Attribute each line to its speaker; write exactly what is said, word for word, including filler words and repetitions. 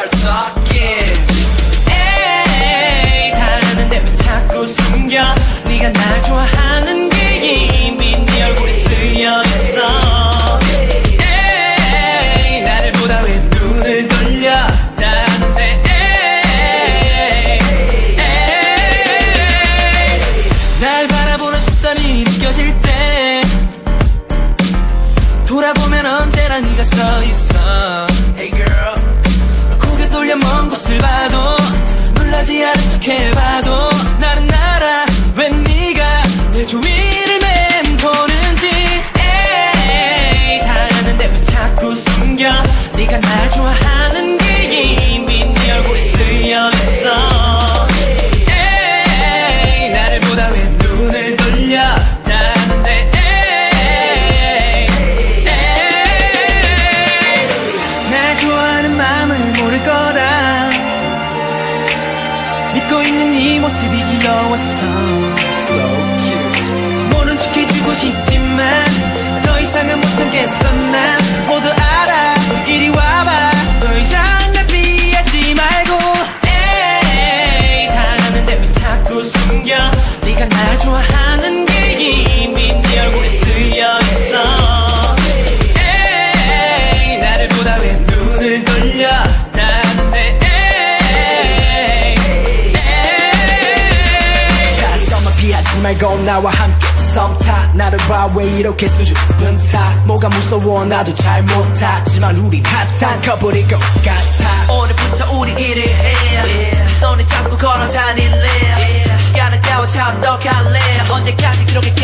Speaker 1: start talking.
Speaker 2: 에이 다른데 왜 자꾸 숨겨. 네가 날 좋아하는 게 이미 네 얼굴에 쓰여있어. 에이 나를 보다 왜 눈을 돌려. 다른데 에이 에이 날 바라보는 시선이 느껴질 때 돌아보면 언제나 네가 서있어.
Speaker 1: Hey girl,
Speaker 2: 고개 돌려 먼 곳을 봐도 놀라지 않은 척 해봐도 나는 알아 왜 네가 내 주위를 맴도는지. 에이 다른데 왜 자꾸 숨겨. 네가 날 좋아하는 게 이미 네 얼굴에 쓰여있어. 에이 나를 보다 왜 눈을 돌려. 다른데 에이 에이 날 좋아하는 마음을 모를 거다. 믿고 있는 네 모습이 귀여웠어.
Speaker 1: so cute.
Speaker 2: 모른 척 해주고 싶지만 더 이상은 못 참겠어. 난 모두 알아. 이리 와봐. 더 이상 날 피하지 말고. 에이 다른데 왜 자꾸 숨겨. 네가 날 좋아하는 게 이미 네 얼굴에 쓰여있어. 에이 나를 보다 왜 눈을 돌려. 다른데 에이
Speaker 1: 너만 피하지 말고 나와 함께 썸타. 나를 봐 왜 이렇게 수줍은 타. 뭐가 무서워 나도 잘 못하지만 우린 핫한 커플일 것 같아.
Speaker 2: 오늘부터 우리 일을 해. 네 손에 잡고 걸어 다닐래. 시간은 가워 차 어떡할래. 언제까지 그렇게